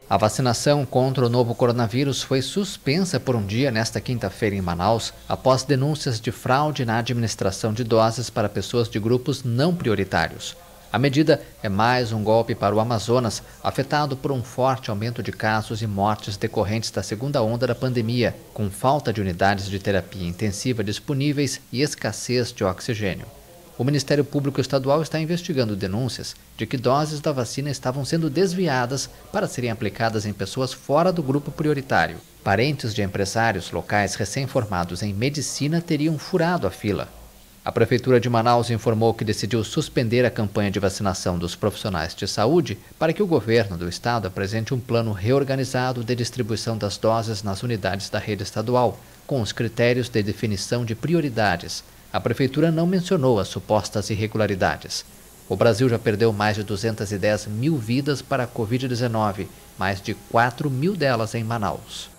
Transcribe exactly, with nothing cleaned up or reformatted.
A vacinação contra o novo coronavírus foi suspensa por um dia nesta quinta-feira em Manaus, após denúncias de fraude na administração de doses para pessoas de grupos não prioritários. A medida é mais um golpe para o Amazonas, afetado por um forte aumento de casos e mortes decorrentes da segunda onda da pandemia, com falta de unidades de terapia intensiva disponíveis e escassez de oxigênio. O Ministério Público Estadual está investigando denúncias de que doses da vacina estavam sendo desviadas para serem aplicadas em pessoas fora do grupo prioritário. Parentes de empresários locais recém-formados em medicina teriam furado a fila. A Prefeitura de Manaus informou que decidiu suspender a campanha de vacinação dos profissionais de saúde para que o governo do estado apresente um plano reorganizado de distribuição das doses nas unidades da rede estadual, com os critérios de definição de prioridades. A Prefeitura não mencionou as supostas irregularidades. O Brasil já perdeu mais de duzentas e dez mil vidas para a covid dezenove, mais de quatro mil delas em Manaus.